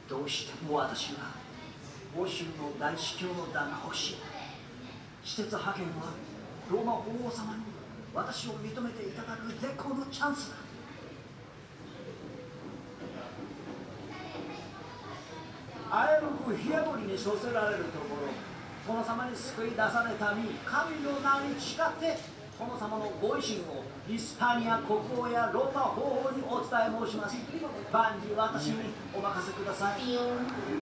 どうしても私が欧州の大司教の座が欲しい。使節派遣はローマ法王様に私を認めていただく絶好のチャンスだ。あえのく火あぶりに処せられるところ、殿様に救い出された身、神の名に誓って殿様のご意志をイスパニア国王やローマ法王にお伝え申します。万事私にお任せください。